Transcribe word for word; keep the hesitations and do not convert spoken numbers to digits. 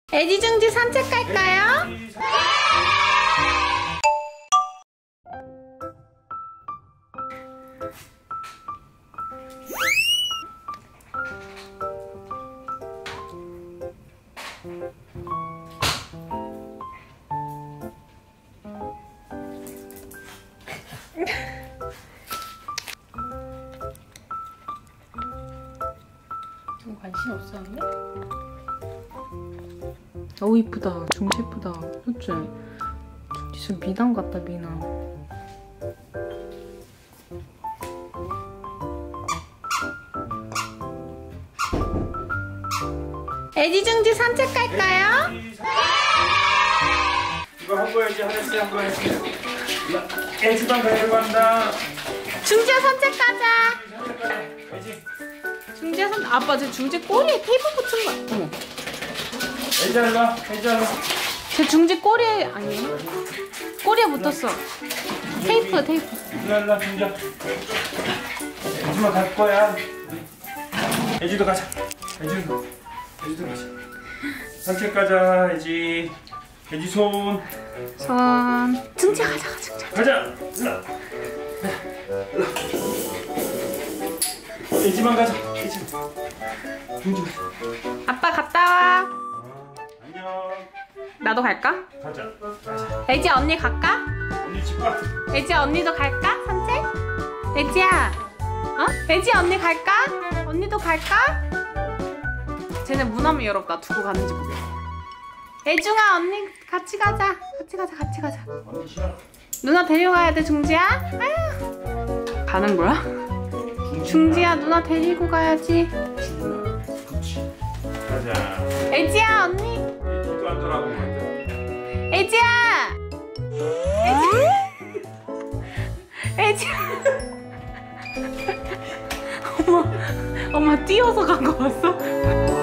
애지중지 산책 갈까요? 좀 관심 없었는데? 어우 이쁘다. 중지 이쁘다. 그치? 진짜 미남 같다 미남. 애지중지 산책 갈까요? 이거 한 거야지. 하나씩 한 거야지. 애지방 가려고 한다. 중지야 산책 가자. 산책 가자. 애지. 중지야 산 아빠 제 중지 꼬리에 테이프 붙은 거. 어머. 애지 알라. 애지 알라. 제 중지 꼬리에 아니에요? 꼬리에 붙었어. 테이프 테이프. 애지 알라. 중지야. 애지만 갈 거야. 애지도 가자. 애지도. 애지도 가자. 산책 가자. 애지. 애지 손. 손. 중지야 가자 가자. 가자. 일로. 애지만 가자. 애지. 중지 가자. 아빠 갔다 와. 어, 안녕. 나도 갈까? 가자. 가자. 애지야 언니 갈까? 언니 집 가. 애지야 언니도 갈까? 산책? 애지야 어? 애지야 언니 갈까? 언니도 갈까? 쟤네 문 한번 열어. 나 두고 가는지 모르겠어. 애중아 언니 같이 가자. 같이 가자 같이 가자. 언니 싫어. 누나 데려가야 돼 중지야. 아유. 가는 거야? 중지야 누나 데리고 가야지. 그렇지. 가자. 애지야 언니. 애지도 앉으라고 먼저. 애지야. 애지야. 애지야. 엄마 엄마 뛰어서 간 거 봤어?